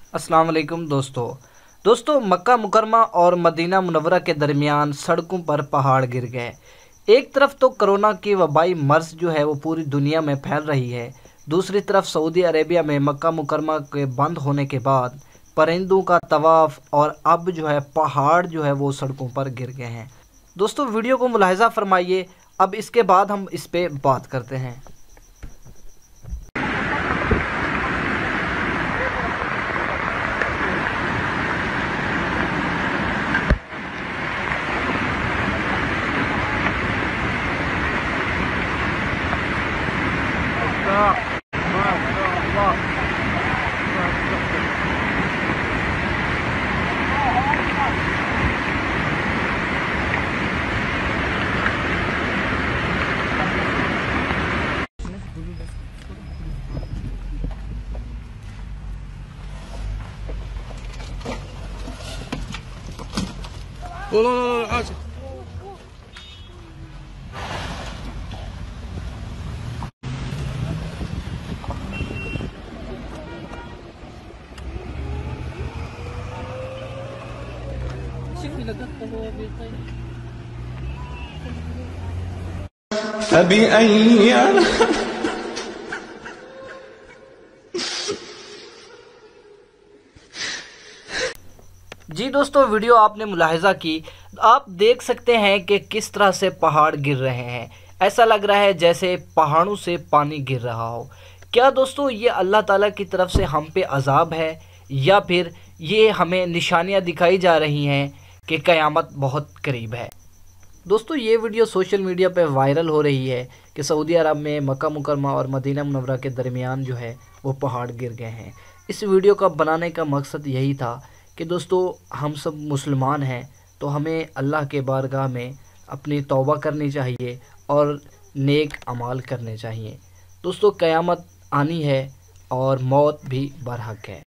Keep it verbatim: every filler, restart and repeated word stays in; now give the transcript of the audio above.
अस्सलाम वालेकुम दोस्तों दोस्तों मक्का मुकरमा और मदीना मुनव्वरा के दरमियान सड़कों पर पहाड़ गिर गए। एक तरफ तो कोरोना की वबाई मर्ज जो है वो पूरी दुनिया में फैल रही है, दूसरी तरफ सऊदी अरेबिया में मक्का मुकरमा के बंद होने के बाद परिंदों का तवाफ़ और अब जो है पहाड़ जो है वो सड़कों पर गिर गए हैं। दोस्तों वीडियो को मुलाहिज़ा फरमाइए, अब इसके बाद हम इस पे बात करते हैं। لا لا لا حاجة شوفي لقطة هو بيطير. فبأي जी दोस्तों वीडियो आपने मुलाहिज़ा की, आप देख सकते हैं कि किस तरह से पहाड़ गिर रहे हैं। ऐसा लग रहा है जैसे पहाड़ों से पानी गिर रहा हो। क्या दोस्तों ये अल्लाह ताला की तरफ से हम पे अज़ाब है या फिर ये हमें निशानियां दिखाई जा रही हैं कि क़यामत बहुत करीब है। दोस्तों ये वीडियो सोशल मीडिया पे वायरल हो रही है कि सऊदी अरब में मक्का मुकरमा और मदीना मुनव्वरा के दरमियान जो है वो पहाड़ गिर गए हैं। इस वीडियो का बनाने का मकसद यही था कि दोस्तों हम सब मुसलमान हैं तो हमें अल्लाह के बारगाह में अपनी तौबा करनी चाहिए और नेक अमाल करने चाहिए। दोस्तों क़यामत आनी है और मौत भी बरहक है।